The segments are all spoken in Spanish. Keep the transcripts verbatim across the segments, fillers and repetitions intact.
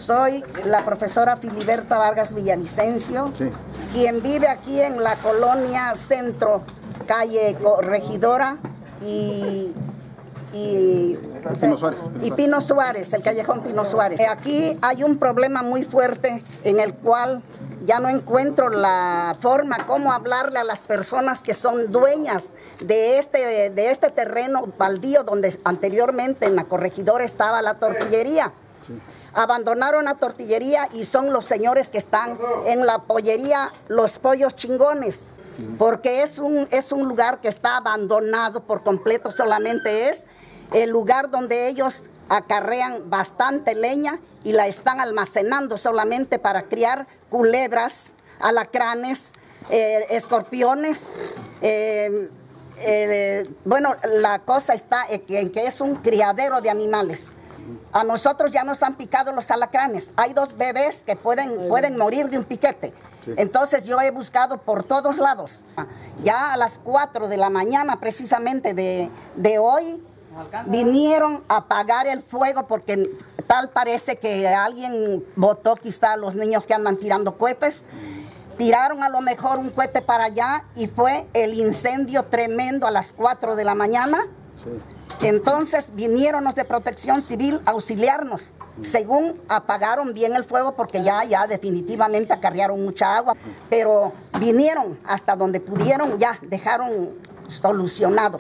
soy la profesora Filiberta Vargas Villavicencio, sí. quien vive aquí en la colonia Centro, calle Regidora y, y, Pino Suárez, y Pino Suárez, el callejón Pino Suárez. Aquí hay un problema muy fuerte en el cual ya no encuentro la forma cómo hablarle a las personas que son dueñas de este, de este terreno baldío donde anteriormente en la corregidora estaba la tortillería. Sí. Abandonaron la tortillería y son los señores que están en la pollería Los Pollos Chingones, porque es un, es un lugar que está abandonado por completo, solamente es el lugar donde ellos acarrean bastante leña y la están almacenando solamente para criar culebras, alacranes, eh, escorpiones. Eh, eh, bueno, la cosa está en que, en que es un criadero de animales. A nosotros ya nos han picado los alacranes. Hay dos bebés que pueden, pueden morir de un piquete. Sí. Entonces yo he buscado por todos lados. Ya a las cuatro de la mañana precisamente de, de hoy, vinieron a apagar el fuego porque tal parece que alguien botó quizá a los niños que andan tirando cohetes. Tiraron a lo mejor un cohete para allá y fue el incendio tremendo a las cuatro de la mañana. Sí. Entonces vinieron los de Protección Civil a auxiliarnos. Según apagaron bien el fuego porque ya, ya definitivamente acarrearon mucha agua. Pero vinieron hasta donde pudieron, ya dejaron solucionado.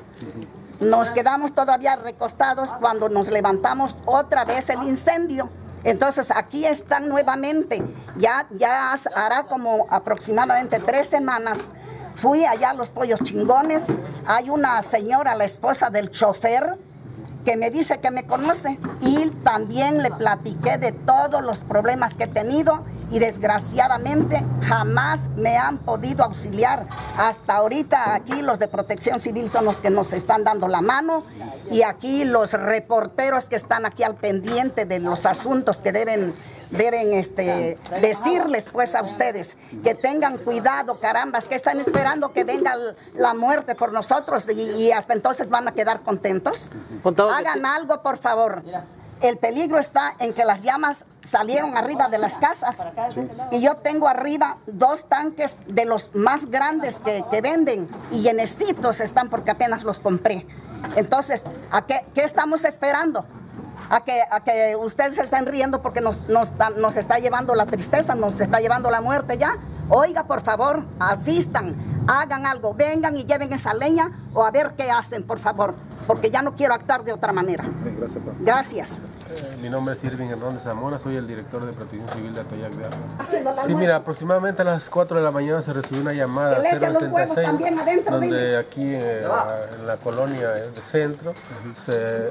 Nos quedamos todavía recostados cuando nos levantamos otra vez el incendio. Entonces aquí están nuevamente, ya, ya hará como aproximadamente tres semanas. Fui allá a Los Pollos Chingones, hay una señora, la esposa del chofer, que me dice que me conoce y también le platiqué de todos los problemas que he tenido y desgraciadamente jamás me han podido auxiliar. Hasta ahorita aquí los de Protección Civil son los que nos están dando la mano y aquí los reporteros que están aquí al pendiente de los asuntos que deben, deben este, decirles pues a ustedes que tengan cuidado, carambas, que están esperando que venga la muerte por nosotros y, y hasta entonces van a quedar contentos. Hagan algo, por favor. El peligro está en que las llamas salieron arriba de las casas y yo tengo arriba dos tanques de los más grandes que, que venden y llenecitos están porque apenas los compré. Entonces, ¿a qué, qué estamos esperando? A que, a que ustedes se estén riendo porque nos, nos, nos está llevando la tristeza, nos está llevando la muerte ya. Oiga, por favor, asistan, hagan algo, vengan y lleven esa leña o a ver qué hacen, por favor, porque ya no quiero actuar de otra manera. Gracias, papá. Gracias. Eh, mi nombre es Irving Hernández Zamora, soy el director de Protección Civil de Atoyac de Arma. Sí, mira, aproximadamente a las cuatro de la mañana se recibió una llamada al cero sesenta y seis, donde aquí eh, en la colonia de Centro se,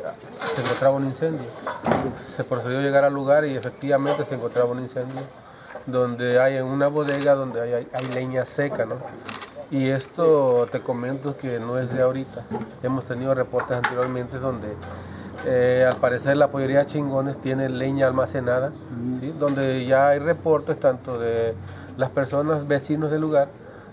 se encontraba un incendio. Se procedió a llegar al lugar y efectivamente se encontraba un incendio donde hay en una bodega donde hay, hay, hay leña seca, ¿no? Y esto te comento que no es de ahorita. Hemos tenido reportes anteriormente donde eh, al parecer la pollería Chingones tiene leña almacenada, ¿sí? Donde ya hay reportes tanto de las personas vecinos del lugar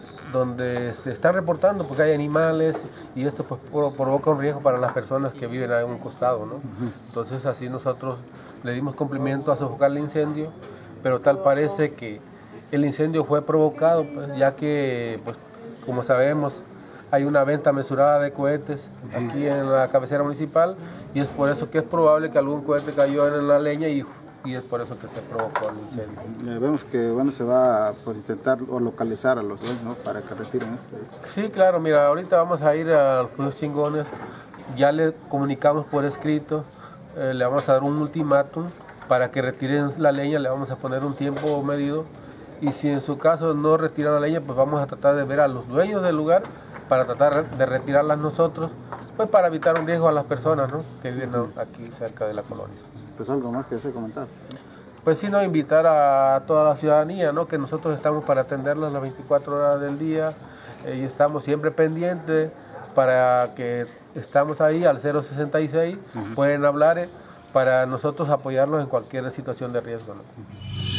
donde este, están reportando porque hay animales y esto pues provoca un riesgo para las personas que viven a un costado, ¿no? Entonces así nosotros le dimos cumplimiento a sofocar el incendio, pero tal parece que el incendio fue provocado, pues, ya que, pues, como sabemos, hay una venta mesurada de cohetes aquí en la cabecera municipal y es por eso que es probable que algún cohete cayó en la leña y, y es por eso que se provocó el incendio. Eh, vemos que bueno, se va a pues, intentar o localizar a los dos, ¿no? Para que retiren eso. Sí, claro, mira, ahorita vamos a ir a los Pollos Chingones, ya le comunicamos por escrito, eh, le vamos a dar un ultimátum para que retiren la leña, le vamos a poner un tiempo medido y si en su caso no retiran la leña, pues vamos a tratar de ver a los dueños del lugar para tratar de retirarlas nosotros, pues para evitar un riesgo a las personas, ¿no? Que viven aquí cerca de la colonia. Pues algo más que desee comentar. Pues sí, no, invitar a toda la ciudadanía, ¿no? Que nosotros estamos para atenderlos las veinticuatro horas del día eh, y estamos siempre pendientes para que estamos ahí al cero sesenta y seis, uh-huh. Pueden hablar. Eh, para nosotros apoyarlos en cualquier situación de riesgo, ¿no?